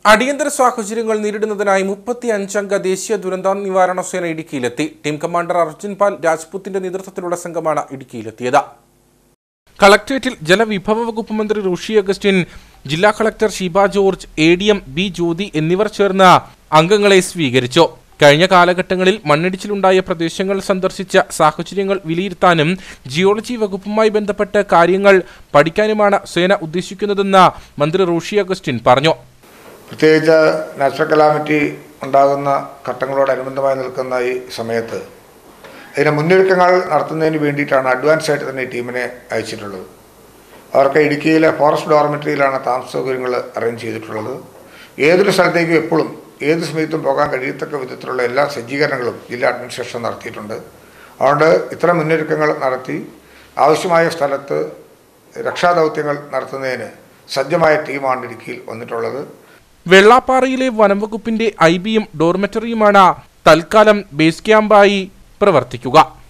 അടിയന്തര സാഹചര്യങ്ങൾ നേരിടുന്നതിനായി 35 അംഗ ദേശീയ ദുരന്ത നിവാരണ സേന ഇടുക്കിയിലെത്തി. ടീം കമാൻഡർ അർജുൻ പാൽ രാജ്പുത്തിന്റെ നേതൃത്വത്തിലുള്ള സംഘമാണ് ഇടുക്കിയിലെത്തിയത്. കളക്ടറേറ്റിൽ ജലവിഭവ വകുപ്പ് മന്ത്രി റോഷി അഗസ്റ്റിൻ, ജില്ലാ collector Sheeba George, ADM B Jyothi എന്നിവർ ചേർന്ന് അംഗങ്ങളെ സ്വീകരിച്ചു. കഴിഞ്ഞ കാലഘട്ടങ്ങളിൽ മണ്ണിടിച്ചിലുണ്ടായ പ്രദേശങ്ങൾ സന്ദർശിച്ച സാഹചര്യങ്ങൾ വിലയിരുത്താനും ജിയോളജി വകുപ്പുമായി ബന്ധപ്പെട്ട കാര്യങ്ങൾ പഠിക്കാനുമാണ് സേന ഉദ്ദേശിക്കുന്നതെന്ന് മന്ത്രി റോഷി അഗസ്റ്റിൻ പറഞ്ഞു. പ്രത്യേകിച്ച് നാച്ചുറൽ കലാമിറ്റി ഉണ്ടാകുന്ന ഘട്ടങ്ങളോടനുബന്ധമായി നിൽക്കുന്ന ഈ സമയത്ത് ഇതിന് മുന്നൊരുക്കങ്ങൾ നടത്തുന്നതിന് വേണ്ടിയിട്ടാണ് അഡ്വാൻസ് ആയിട്ട് തന്നെ ഈ ടീമിനെ അയച്ചിട്ടുള്ളത്. അവർക്ക് ഇടുക്കിയിലെ ഫോറസ്റ്റ് ഡോർമെറ്ററിയിലാണ് താമസ സൗകര്യങ്ങൾ അറേഞ്ച് ചെയ്തിട്ടുള്ളത്. ഏതൊരു സ്ഥലത്തേക്കും എപ്പോഴും ഏത് സമയത്തും പോകാൻ കഴിയത്തക്ക വിധത്തിലുള്ള എല്ലാ സജ്ജീകരണങ്ങളും ജില്ലാ അഡ്മിനിസ്ട്രേഷൻ നടത്തിയിട്ടുണ്ട്. അതുകൊണ്ട് ഇത്തരം മുന്നൊരുക്കങ്ങൾ നടത്തി ആവശ്യമായ സ്ഥലത്ത് രക്ഷാദൗത്യങ്ങൾ നടത്തുന്നതിന് സജ്ജമായ ടീമാണ് ഇടുക്കിയിൽ വന്നിട്ടുള്ളത്. വെള്ളാപ്പാറയിലെ വനംവകുപ്പിന്റെ IBയും ഡോർമെറ്ററിയുമാണ് തൽക്കാലം ബേസ് ക്യാമ്പായി പ്രവർത്തിക്കുക.